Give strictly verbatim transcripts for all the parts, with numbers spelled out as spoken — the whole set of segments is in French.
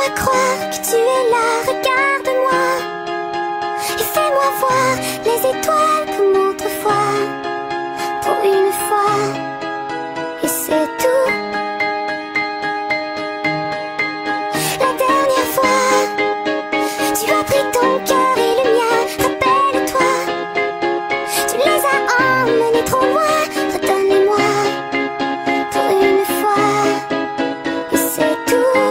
Fais-moi croire que tu es là, regarde-moi. Et fais-moi voir les étoiles comme autrefois. Pour une fois, et c'est tout. La dernière fois, tu as pris ton cœur et le mien, rappelle-toi. Tu les as emmenés trop loin, redonne-les-moi. Pour une fois, et c'est tout.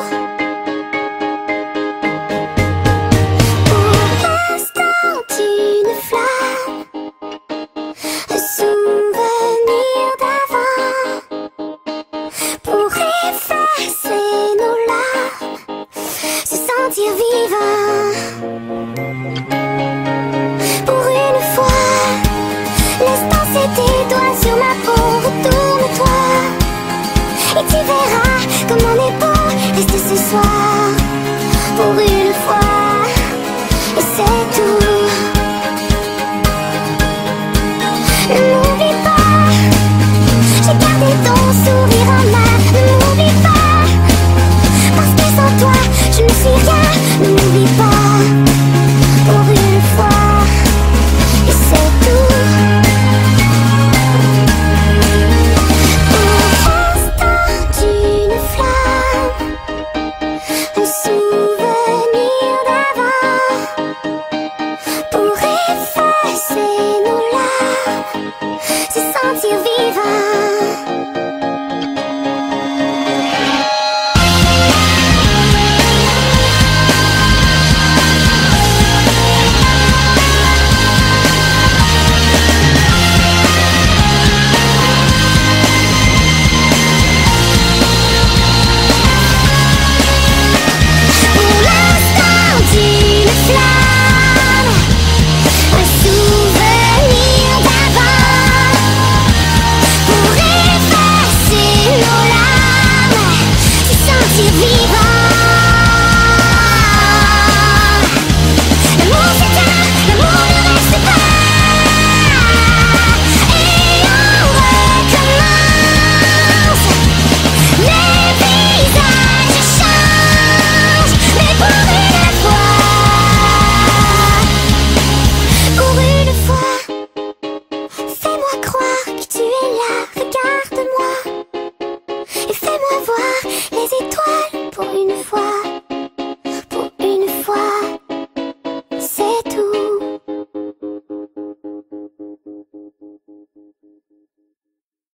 Pour l'instant, une flamme, un souvenir d'avant. Pour effacer nos larmes, se sentir vivant. Pour une fois, laisse danser tes doigts sur ma peau, retourne-toi. Et tu verras comme on est beau, reste ce soir. Pour une fois, et c'est tout. Ne m'oublie pas, j'ai gardé ton sourire en main. Ne m'oublie pas, parce que sans toi, je ne suis rien. Ne m'oublie pas, pour une fois, et c'est tout. Pour l'instant d'une flamme, un souvenir d'avant. Pour effacer nos larmes, se sentir vivant. Pour l'instant d'une flamme, un souvenir d'avant. Pour effacer nos larmes, se sentir vivant.